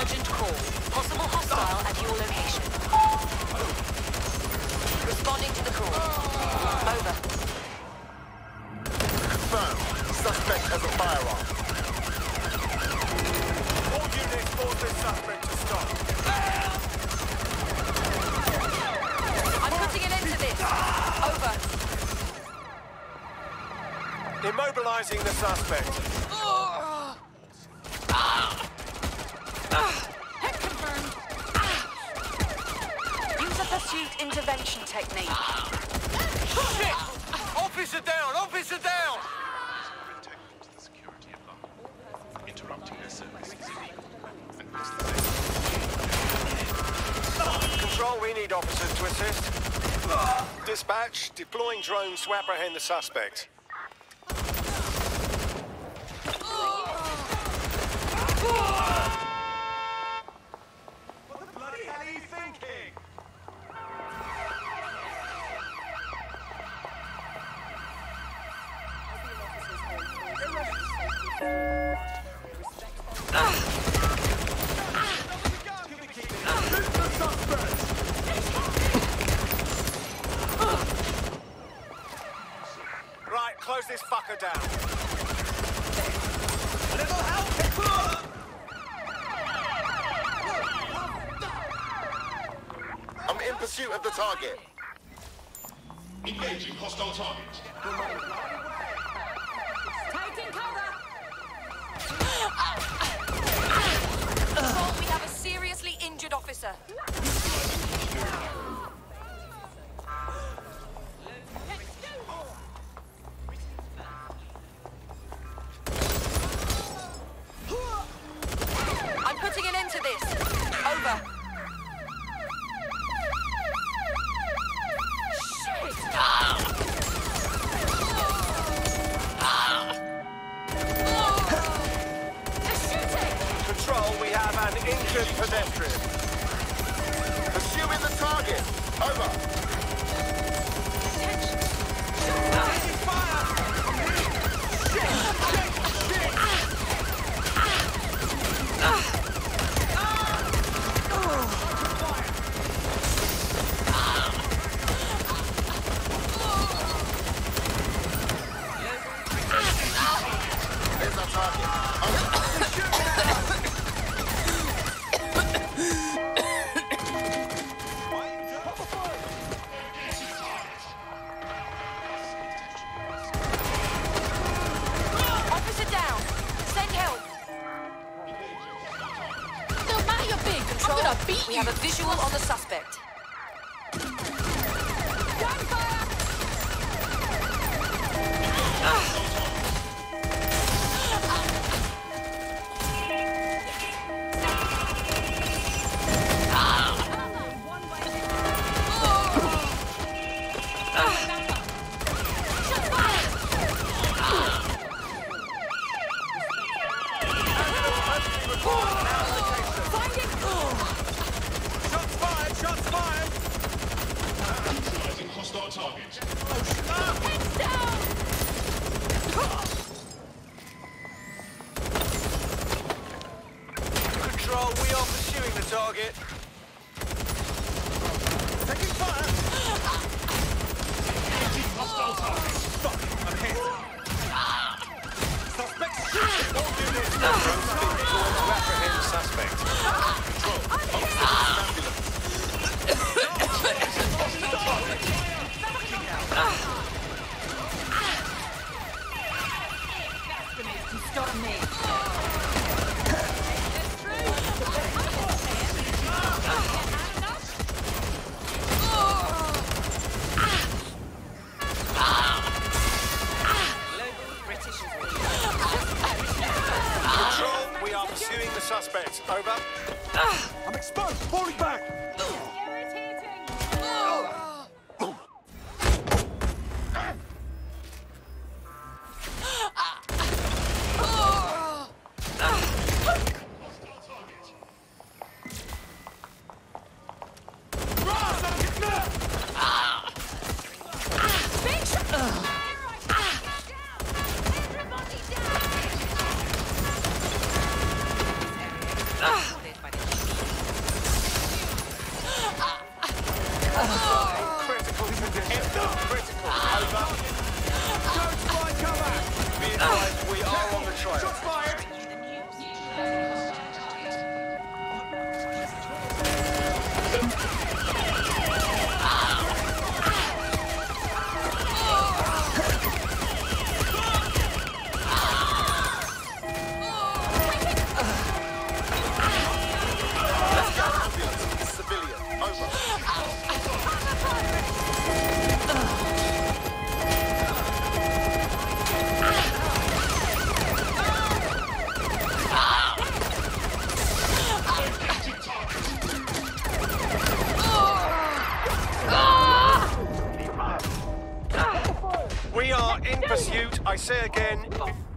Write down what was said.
Urgent call. Possible hostile at your location. Responding to the call. Over. Confirmed. Suspect has a firearm. All units force this suspect to stop. I'm putting an end to this. Over. Immobilizing the suspect. Head confirmed. Use a pursuit intervention technique. Shit! Officer down! Officer down! Integral to the security of the whole. Interrupting their service is illegal. And Control, we need officers to assist. Dispatch, deploying drone to apprehend the suspect. What the bloody hell are you thinking? Right, close this fucker down. A little help! I'm in pursuit of the target. engaging hostile target. Taking cover! Control, we have a seriously injured officer. I'm putting an end to this. Over. Shit! They're shooting! Control, we have an injured pedestrian. Pursuing the target. Over. There's our target. Officer down. Send help. No matter you're big, Control, I'm gonna beat we you. have a visual on the suspect. Gunfire! Shots fired! Shots fired! Neutralizing hostile target. Heads down! Control, we are pursuing the target. Taking fire! Engaging hostile target. Fuck, I'm hit. Suspect shooting! All units now to apprehend the suspect. Stop me. Control, we are pursuing the suspect. Over. I'm exposed! Falling back! are in pursuit. I say again,